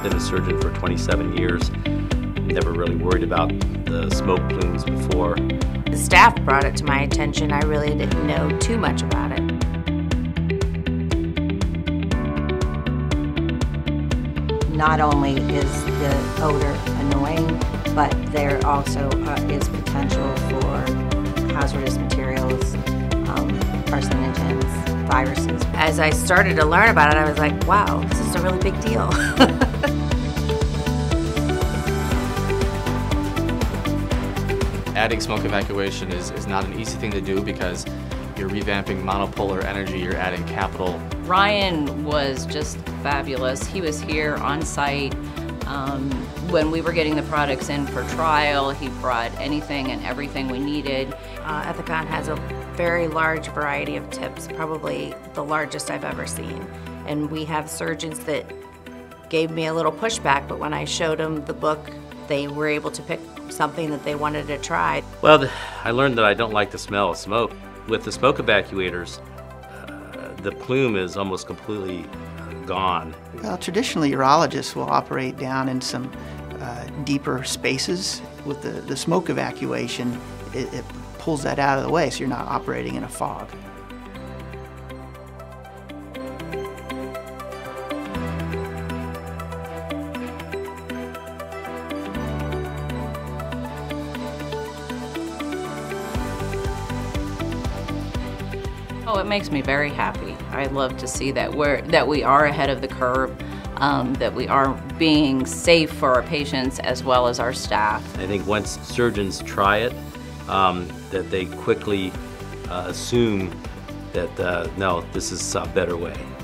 been a surgeon for 27 years. Never really worried about the smoke plumes before. The staff brought it to my attention. I really didn't know too much about it. Not only is the odor annoying, but there also is potential for hazardous materials, carcinogens, viruses. As I started to learn about it, I was like, wow, this is a really big deal. Adding smoke evacuation is not an easy thing to do because you're revamping monopolar energy, you're adding capital. Ryan was just fabulous. He was here on site when we were getting the products in for trial. He brought anything and everything we needed. Evacuation has a very large variety of tips, probably the largest I've ever seen. And we have surgeons that gave me a little pushback, but when I showed them the book, they were able to pick something that they wanted to try. Well, I learned that I don't like the smell of smoke. With the smoke evacuators, the plume is almost completely gone. Well, traditionally, urologists will operate down in some deeper spaces. With the smoke evacuation, it pulls that out of the way, so you're not operating in a fog. Oh, it makes me very happy. I love to see that we are ahead of the curve, that we are being safe for our patients as well as our staff. I think once surgeons try it, that they quickly assume that, no, this is a better way.